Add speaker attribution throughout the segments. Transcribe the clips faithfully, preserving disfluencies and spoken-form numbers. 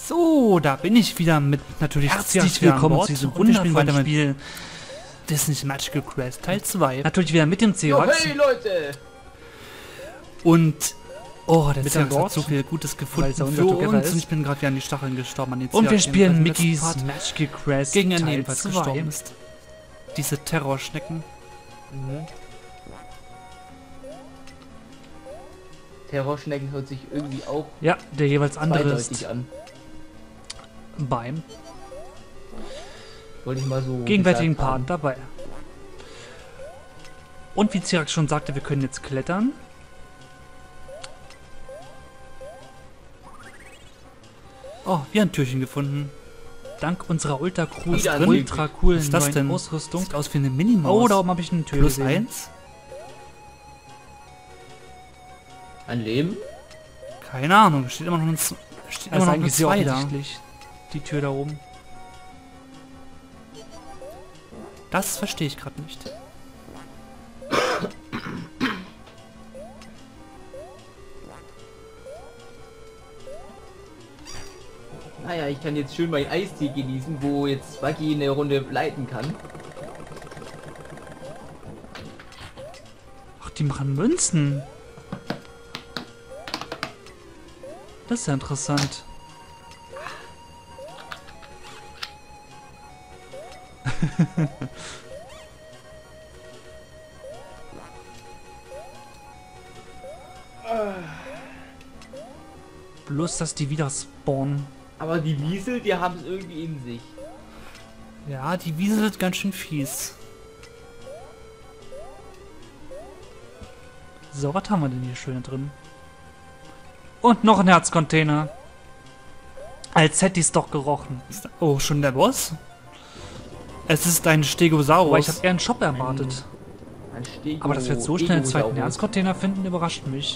Speaker 1: So, da bin ich wieder mit natürlich
Speaker 2: Herzlich willkommen zu diesem wundervollen Spiel
Speaker 1: Disney's Magical Quest Teil zwei.
Speaker 2: Natürlich wieder mit dem C-Rex.
Speaker 3: Hey Leute!
Speaker 1: Und oh, der
Speaker 2: Mit
Speaker 1: C-Rex
Speaker 2: an Bord,
Speaker 1: hat so viel Gutes
Speaker 2: weil
Speaker 1: gefunden
Speaker 2: es ja
Speaker 1: für
Speaker 2: unser Together
Speaker 1: uns
Speaker 2: ist.
Speaker 1: und ich bin gerade wieder an die Stacheln gestorben. An den
Speaker 2: Und wir
Speaker 1: C-Rex,
Speaker 2: spielen
Speaker 1: jedenfalls im
Speaker 2: Mickey's
Speaker 1: letzten Part
Speaker 2: Magical Quest
Speaker 1: gegen einen
Speaker 2: Teil
Speaker 1: jedenfalls
Speaker 2: zwei.
Speaker 1: gestorben ist. Diese Terrorschnecken.
Speaker 3: Mhm. Terrorschnecken hört sich irgendwie auch
Speaker 2: Ja, der jeweils andere
Speaker 3: zweideutig
Speaker 2: ist
Speaker 3: an.
Speaker 2: beim
Speaker 3: Wollte ich mal so
Speaker 2: gegenwärtigen
Speaker 3: gesagt
Speaker 2: Part
Speaker 3: haben.
Speaker 2: dabei. Und wie C-Rex schon sagte, wir können jetzt klettern.
Speaker 1: Oh, wir haben ein Türchen gefunden.
Speaker 2: Dank unserer ultra, cool,
Speaker 3: Wieder ein
Speaker 2: ultra coolen
Speaker 1: Was ist das
Speaker 2: neuen
Speaker 1: denn?
Speaker 2: Ausrüstung.
Speaker 1: Sieht aus wie eine Minimaus.
Speaker 2: Oh, da oben habe ich eine Tür
Speaker 1: Plus
Speaker 2: gesehen.
Speaker 1: eins?
Speaker 3: Ein Leben?
Speaker 1: Keine Ahnung, steht immer noch ein, Z- steht
Speaker 2: Das
Speaker 1: immer
Speaker 2: ist
Speaker 1: noch eine
Speaker 2: eigentlich sehr
Speaker 1: zwei da.
Speaker 2: offensichtlich. Die Tür da oben.
Speaker 1: Das verstehe ich gerade nicht.
Speaker 3: Naja, ich kann jetzt schön mein Eistee genießen, wo jetzt Buggy eine Runde leiten kann.
Speaker 2: Ach, die machen Münzen. Das ist ja interessant. Bloß, dass die wieder spawnen.
Speaker 3: Aber die Wiesel, die haben es irgendwie in sich.
Speaker 1: Ja, die Wiese wird ganz schön fies.
Speaker 2: So, was haben wir denn hier schön drin? Und noch ein Herzcontainer. Als hätte ich es doch gerochen.
Speaker 1: Ist da, oh, schon der Boss? Es ist ein Stegosaurus.
Speaker 2: Aber ich habe eher einen Shop erwartet.
Speaker 3: Ein Stego,
Speaker 2: Aber dass wir jetzt so schnell einen zweiten
Speaker 3: Stegosaurus.
Speaker 2: Herzcontainer finden, überrascht mich.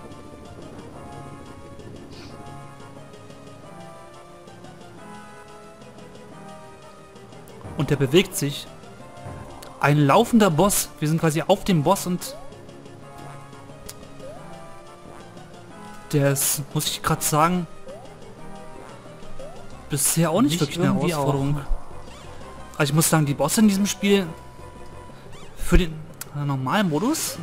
Speaker 1: Und der bewegt sich. Ein laufender Boss. Wir sind quasi auf dem Boss und... Der ist, muss ich gerade sagen, bisher auch nicht,
Speaker 2: Nicht
Speaker 1: wirklich eine
Speaker 2: irgendwie
Speaker 1: Herausforderung. Also ich muss sagen, die Bosse in diesem Spiel für den äh, normalen Modus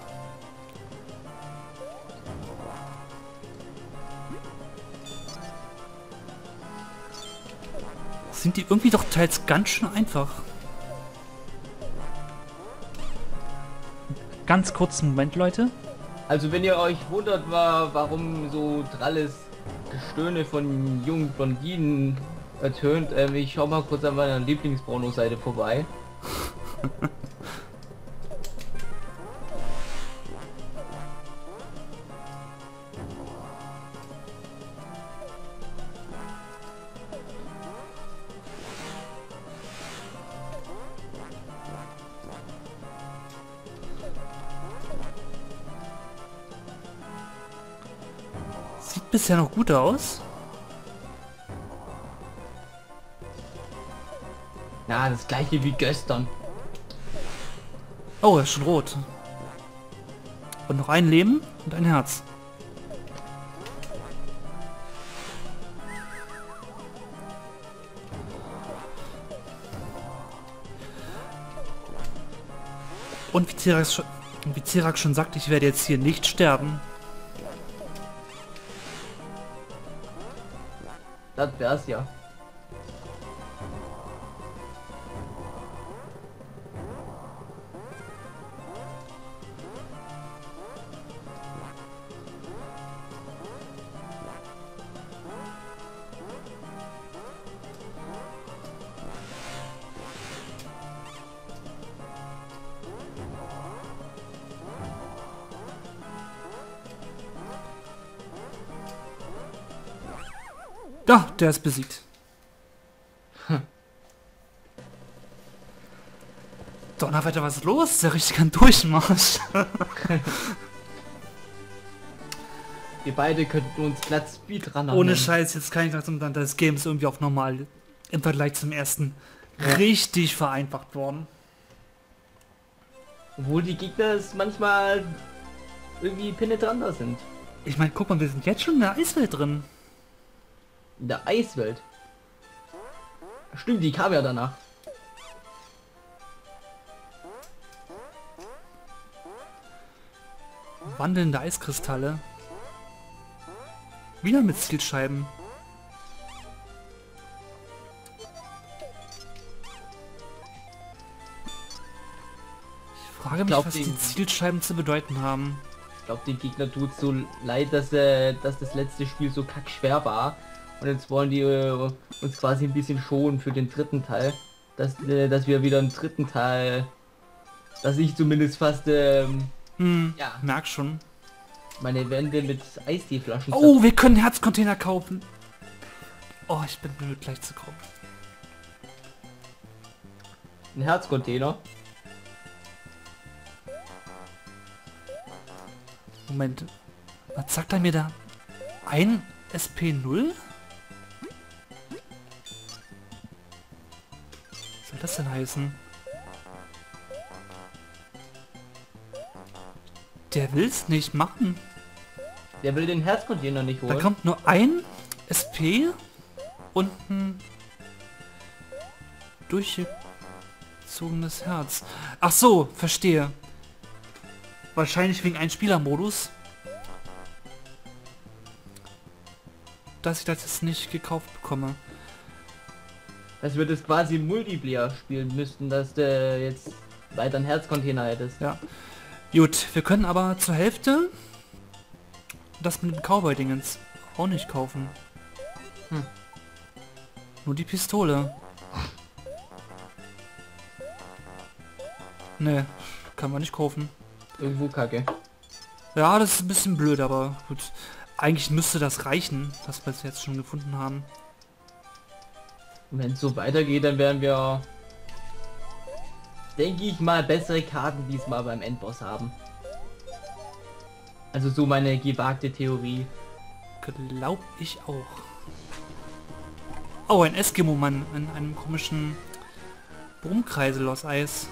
Speaker 1: sind die irgendwie doch teils ganz schön einfach.
Speaker 2: Ganz kurzen Moment, Leute.
Speaker 3: Also wenn ihr euch wundert, war, warum so dralles Gestöhne von jungen Blondinen ertönt, ähm, ich schau mal kurz an meiner Lieblingsporno-Seite vorbei.
Speaker 1: Sieht bisher noch gut aus.
Speaker 3: Na, das gleiche wie gestern.
Speaker 1: Oh, er ist schon rot. Und noch ein Leben und ein Herz. Und wie Tirax schon, wie Tirax schon sagte, ich werde jetzt hier nicht sterben.
Speaker 3: Das wär's ja.
Speaker 1: Da, der ist besiegt. Donnerwetter, was ist los? Das ist ja richtig ein Durchmarsch.
Speaker 3: Wir beide könnten uns glatt Speedrunner
Speaker 1: Ohne
Speaker 3: nennen.
Speaker 1: Scheiß, jetzt kann ich langsam dann, das Game ist irgendwie auf normal im Vergleich zum ersten
Speaker 3: Ja.
Speaker 1: richtig vereinfacht worden.
Speaker 3: Obwohl die Gegner es manchmal irgendwie penetranter sind.
Speaker 1: Ich meine, guck mal, wir sind jetzt schon in der Eiswelt drin.
Speaker 3: In der Eiswelt. Stimmt, die kam ja danach.
Speaker 1: Wandelnde Eiskristalle. Wieder mit Zielscheiben. Ich frage mich,
Speaker 3: glaub,
Speaker 1: was
Speaker 3: die-
Speaker 1: die Zielscheiben zu bedeuten haben.
Speaker 3: Ich glaube, den Gegner tut so leid, dass, äh, dass das letzte Spiel so kack schwer war. Und jetzt wollen die äh, uns quasi ein bisschen schonen für den dritten Teil. Dass, äh, dass wir wieder einen dritten Teil, dass ich zumindest fast ähm,
Speaker 1: Hm,
Speaker 3: Ja.
Speaker 1: merk schon.
Speaker 3: meine Wände mit Eisteeflaschen.
Speaker 1: Oh, wir können Herzcontainer kaufen. Oh, ich bin blöd, gleich zu kommen.
Speaker 3: Ein Herzcontainer.
Speaker 1: Moment. Was sagt er mir da? Ein S P null? Was soll das denn heißen? Der will's nicht machen.
Speaker 3: Der will den Herzcontainer nicht
Speaker 1: Da
Speaker 3: holen.
Speaker 1: kommt nur ein S P und ein durchgezogenes Herz. Ach so, verstehe. Wahrscheinlich wegen Ein-Spieler-Modus. Dass ich das jetzt nicht gekauft bekomme.
Speaker 3: Dass wir das quasi im Multiplayer spielen müssten, dass du jetzt weiter einen Herzcontainer hättest.
Speaker 1: Ja. Gut, wir können aber zur Hälfte das mit dem Cowboy-Dingens auch nicht kaufen.
Speaker 3: Hm.
Speaker 1: Nur die Pistole. Ne, kann man nicht kaufen.
Speaker 3: Irgendwo kacke.
Speaker 1: Ja, das ist ein bisschen blöd, aber gut. Eigentlich müsste das reichen, was wir jetzt schon gefunden haben.
Speaker 3: Und wenn es so weitergeht, dann werden wir, denke ich mal, bessere Karten diesmal beim Endboss haben. Also so meine gewagte Theorie.
Speaker 1: Glaub ich auch. Oh, ein Eskimo-Mann in einem komischen Brummkreisel aus Eis.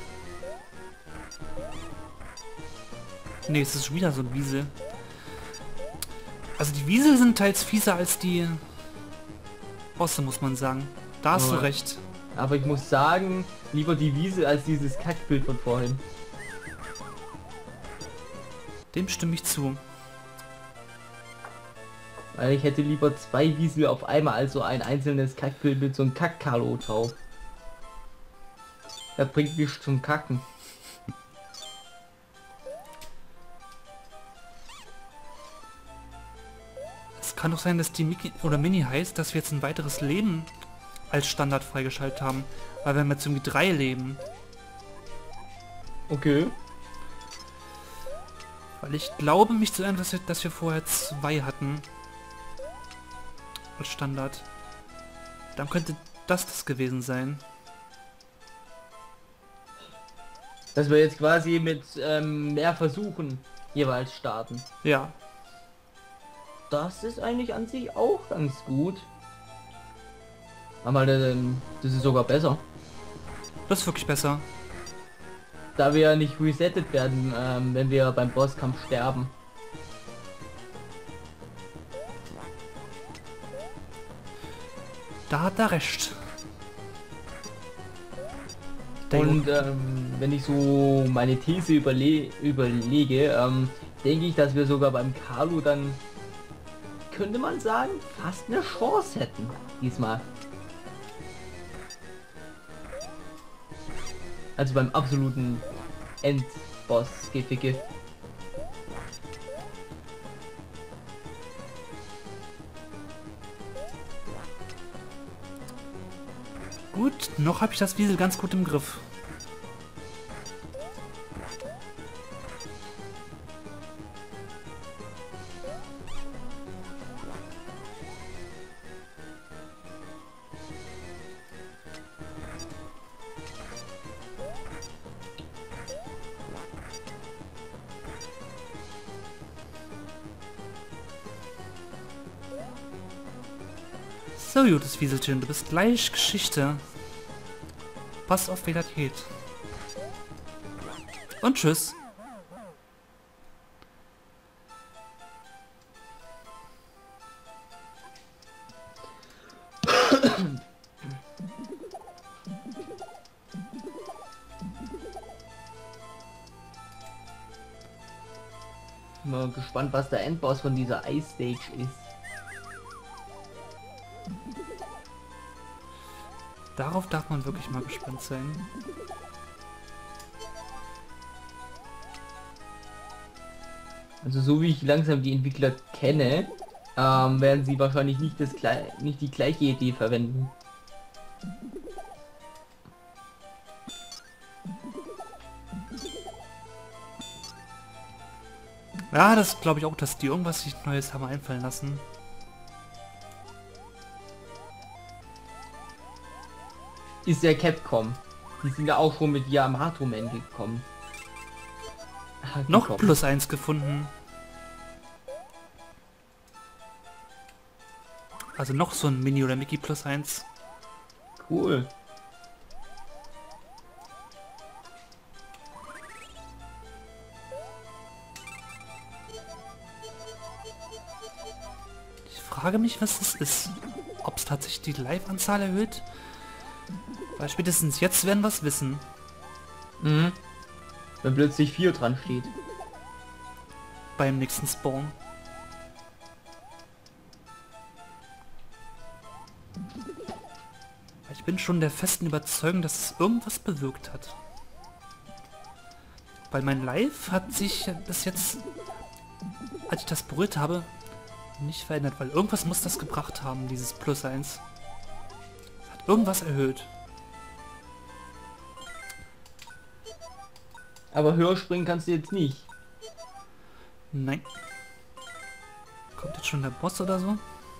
Speaker 1: Ne, es ist schon wieder so ein Wiesel. Also die Wiesel sind teils fieser als die Bosse, muss man sagen. Da hast du
Speaker 3: Aber-
Speaker 1: recht.
Speaker 3: Aber ich muss sagen, lieber die Wiese als dieses Kackbild von vorhin.
Speaker 1: Dem stimme ich zu.
Speaker 3: Weil ich hätte lieber zwei Wiesel auf einmal als so ein einzelnes Kackbild mit so einem Kack-Kalo drauf. Das bringt mich zum Kacken.
Speaker 1: Es kann doch sein, dass die Mickey oder Mini heißt, dass wir jetzt ein weiteres Leben als Standard freigeschaltet haben. Weil wir haben jetzt irgendwie drei Leben.
Speaker 3: Okay.
Speaker 1: Weil ich glaube mich zu erinnern, dass wir, dass wir vorher zwei hatten. Als Standard. Dann könnte das das gewesen sein.
Speaker 3: Dass wir jetzt quasi mit ähm, mehr Versuchen jeweils starten.
Speaker 1: Ja.
Speaker 3: Das ist eigentlich an sich auch ganz gut. Aber ähm, das ist sogar besser.
Speaker 1: Das ist wirklich besser.
Speaker 3: Da wir ja nicht resettet werden, ähm, wenn wir beim Bosskampf sterben.
Speaker 1: Da hat er recht. Der
Speaker 3: Und ähm, wenn ich so meine These überle überlege, ähm, denke ich, dass wir sogar beim Kalu dann, könnte man sagen, fast eine Chance hätten. Diesmal. Also beim absoluten Endboss-Geficke.
Speaker 1: Gut, noch habe ich das Wiesel ganz gut im Griff. So, gutes Wieselchen, du bist gleich Geschichte. Pass auf, wie das geht. Und tschüss.
Speaker 3: Mal gespannt, was der Endboss von dieser Ice Stage ist.
Speaker 1: Darauf darf man wirklich mal gespannt sein.
Speaker 3: Also so wie ich langsam die Entwickler kenne, ähm, werden sie wahrscheinlich nicht, das Gle nicht die gleiche Idee verwenden.
Speaker 1: Ja, das glaube ich auch, dass die irgendwas sich Neues haben einfallen lassen.
Speaker 3: Ist ja Capcom. Die sind ja auch schon mit Yamato Man gekommen. Ah,
Speaker 1: Noch
Speaker 3: gekommen.
Speaker 1: plus eins gefunden. Also noch so ein Mini oder Mickey plus eins.
Speaker 3: Cool.
Speaker 1: Ich frage mich, was das ist. Ob es tatsächlich die Live-Anzahl erhöht? Weil spätestens jetzt werden wir es wissen.
Speaker 3: Mhm. Wenn plötzlich vier dran steht.
Speaker 1: Beim nächsten Spawn. Ich bin schon der festen Überzeugung, dass es irgendwas bewirkt hat. Weil mein Live hat sich bis jetzt, als ich das berührt habe, nicht verändert. Weil irgendwas muss das gebracht haben, dieses Plus eins. Hat irgendwas erhöht.
Speaker 3: Aber höher springen kannst du jetzt nicht.
Speaker 1: Nein. Kommt jetzt schon der Boss oder so?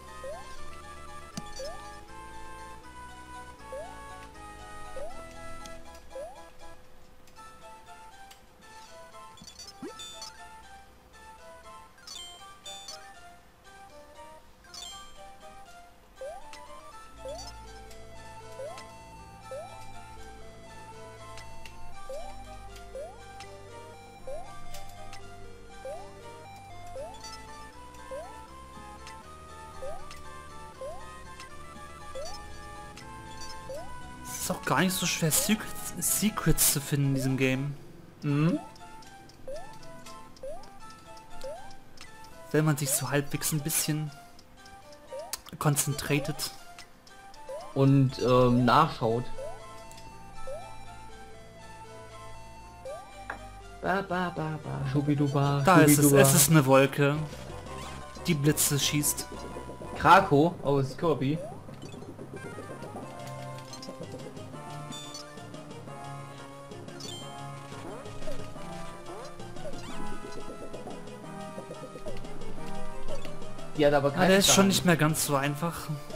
Speaker 1: Es ist auch gar nicht so schwer, Secrets, Secrets zu finden in diesem Game.
Speaker 3: Mhm.
Speaker 1: Wenn man sich so halbwegs ein bisschen konzentriert.
Speaker 3: Und ähm, nachschaut. Ba, ba, ba, ba. Schubiduba,
Speaker 1: Da ist es,
Speaker 3: Schubiduba.
Speaker 1: es ist eine Wolke, die Blitze schießt.
Speaker 3: Krako aus Kirby. Die hat aber
Speaker 1: Ah,
Speaker 3: keine
Speaker 1: der ist schon
Speaker 3: Schaden.
Speaker 1: nicht mehr ganz so einfach.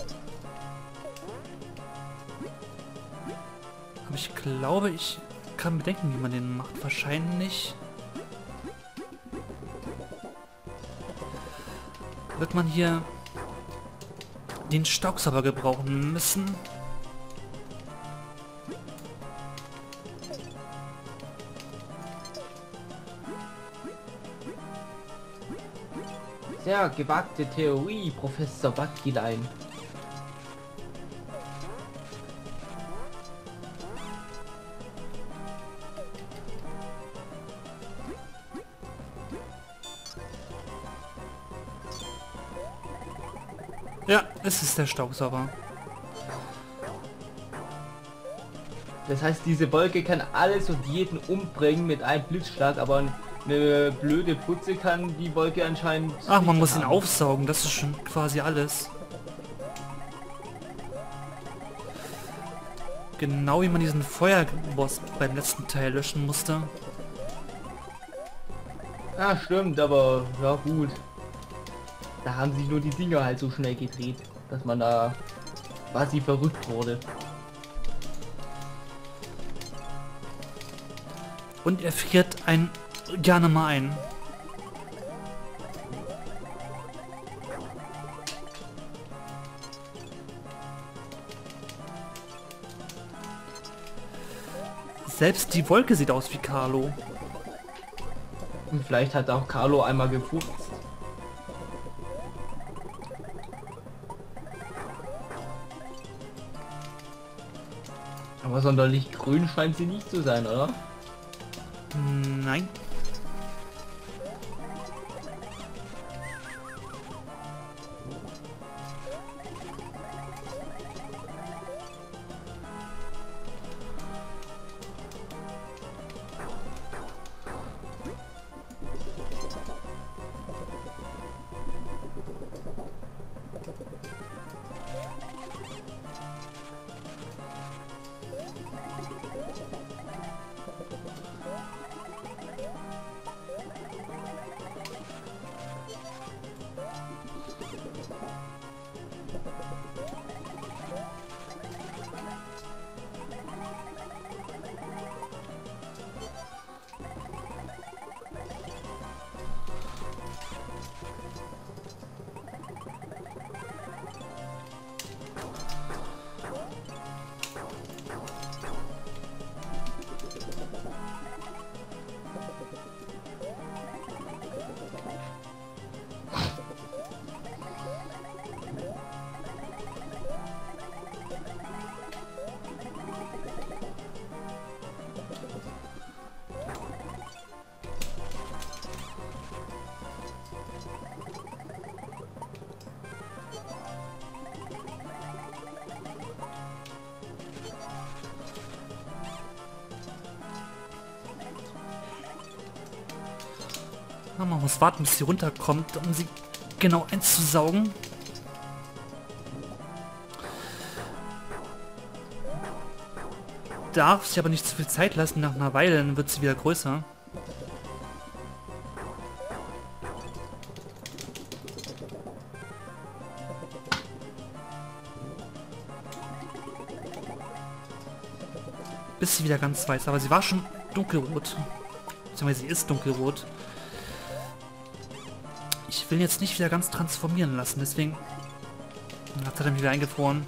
Speaker 1: Aber ich glaube, ich kann bedenken, wie man den macht. Wahrscheinlich wird man hier den Staubsauger gebrauchen müssen.
Speaker 3: Sehr gewagte Theorie, Professor Bakilein.
Speaker 1: Ja, es ist der Staubsauger.
Speaker 3: Das heißt, diese Wolke kann alles und jeden umbringen mit einem Blitzschlag, aber eine blöde Putze kann die Wolke anscheinend...
Speaker 1: Ach, man
Speaker 3: nicht
Speaker 1: muss ihn
Speaker 3: haben.
Speaker 1: aufsaugen, das ist schon quasi alles. Genau wie man diesen Feuerboss beim letzten Teil löschen musste.
Speaker 3: Ah, stimmt, aber ja gut. Da haben sich nur die Dinger halt so schnell gedreht, dass man da quasi verrückt wurde.
Speaker 1: Und er friert ein gerne mal ein. Selbst die Wolke sieht aus wie Carlo.
Speaker 3: Und vielleicht hat auch Carlo einmal gefurzt. Aber sonderlich grün scheint sie nicht zu sein, oder?
Speaker 1: Nein. Na, man muss warten, bis sie runterkommt, um sie genau einzusaugen. Darf sich aber nicht zu viel Zeit lassen, nach einer Weile, dann wird sie wieder größer. Bis sie wieder ganz weiß, aber sie war schon dunkelrot. Beziehungsweise sie ist dunkelrot. Ich will jetzt nicht wieder ganz transformieren lassen, deswegen hat er dann wieder eingefroren.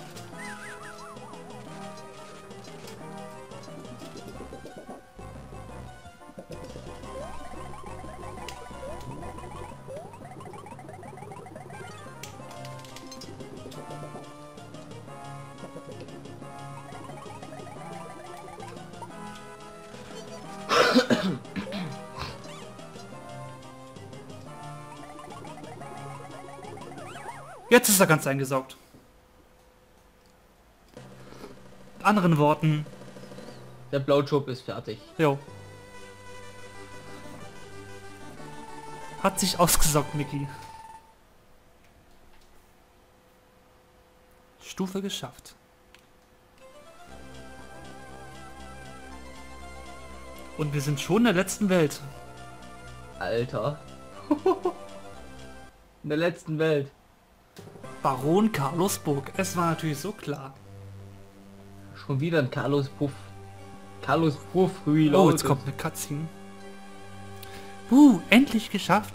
Speaker 1: Jetzt ist er ganz eingesaugt. Mit anderen Worten.
Speaker 3: Der Blowjob ist fertig.
Speaker 1: Jo. Hat sich ausgesaugt, Mickey. Stufe geschafft. Und wir sind schon in der letzten Welt.
Speaker 3: Alter. In der letzten Welt.
Speaker 1: Baron Carlosburg. Es war natürlich so klar.
Speaker 3: Schon wieder ein Carlos Puff. Carlos Puff Reloaded.
Speaker 1: Oh, jetzt kommt eine Cutscene. Uh, endlich geschafft.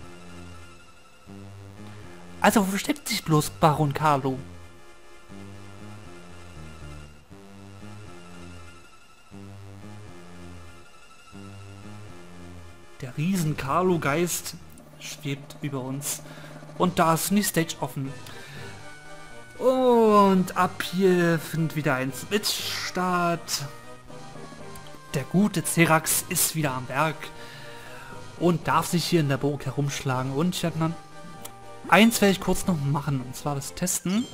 Speaker 1: Also, wo versteckt sich bloß Baron Carlo? Der riesen Carlo-Geist schwebt über uns. Und da ist die Stage offen. Und ab hier findet wieder ein Switch statt. Der gute Cerax ist wieder am Werk. Und darf sich hier in der Burg herumschlagen. Und ich werde dann... Eins werde ich kurz noch machen. Und zwar das Testen.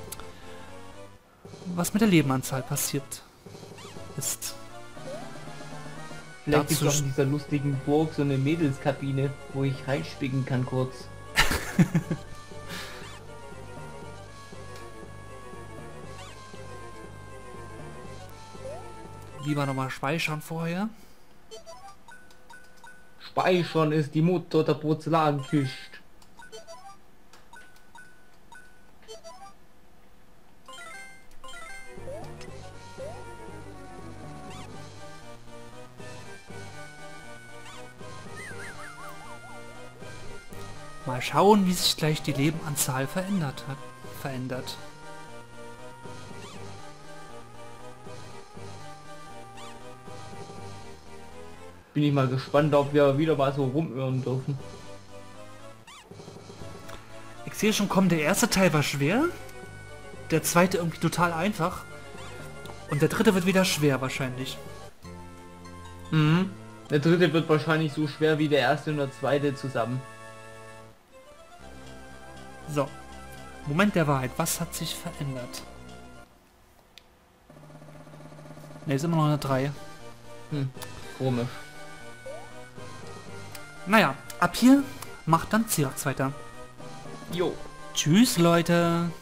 Speaker 1: Was mit der Lebenanzahl passiert ist.
Speaker 3: Vielleicht ist doch in dieser lustigen Burg so eine Mädelskabine, wo ich reinspicken kann kurz.
Speaker 1: Lieber nochmal speichern vorher.
Speaker 3: Speichern ist die Mutter der Porzellanküche.
Speaker 1: Mal schauen, wie sich gleich die Lebenanzahl verändert hat. Verändert.
Speaker 3: Bin ich mal gespannt, ob wir wieder mal so rumirren dürfen.
Speaker 1: Ich sehe schon kommen, der erste Teil war schwer. Der zweite irgendwie total einfach. Und der dritte wird wieder schwer wahrscheinlich.
Speaker 3: Mhm. Der dritte wird wahrscheinlich so schwer wie der erste und der zweite zusammen.
Speaker 1: So. Moment der Wahrheit. Was hat sich verändert? Ne, ist immer noch eine drei.
Speaker 3: Hm. Komisch.
Speaker 1: Naja, ab hier macht dann Cyrax weiter.
Speaker 3: Jo.
Speaker 1: Tschüss, Leute.